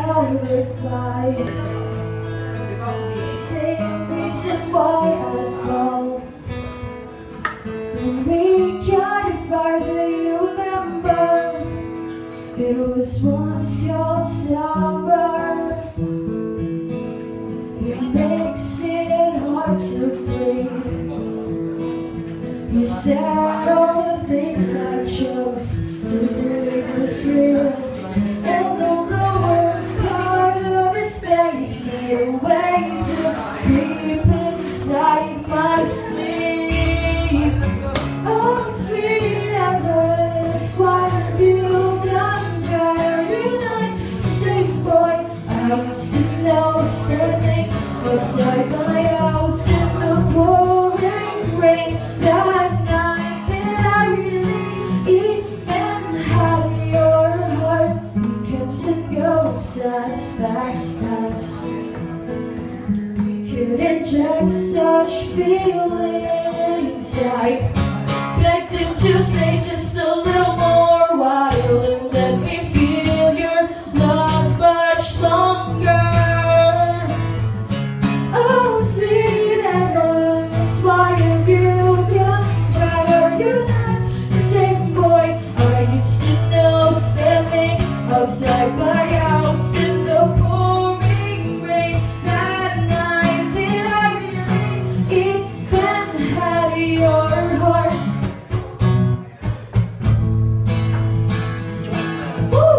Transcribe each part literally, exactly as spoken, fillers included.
how to fly. Same reason why I fall. When we got a fire, do you remember? It was once called summer. It makes it hard to breathe. You said all the things I chose to believe was real, and the lower part of his space made a way to creep inside my sleep. Oh, sweet Alice, why have you gone there? You're not safe, boy. I used to know, standing outside my house in the pouring rain. That night that I really even had your heart, it comes and goes as fast as we could inject such feelings. I begged him to stay just a little more while and let me feel your love much longer. Oh, sweet Alice, why have you gone dry? Are you not safe, boy? I used to know, standing outside my house in the pouring rain. That night that I really even had your heart. Woo!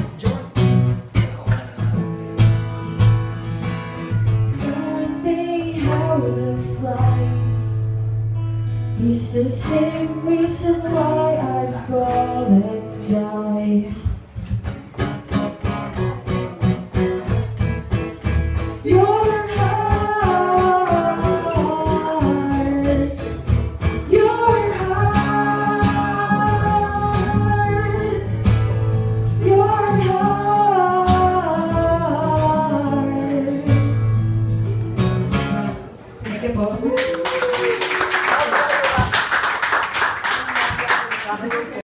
Knowing me how to fly is the same reason why I fall and die.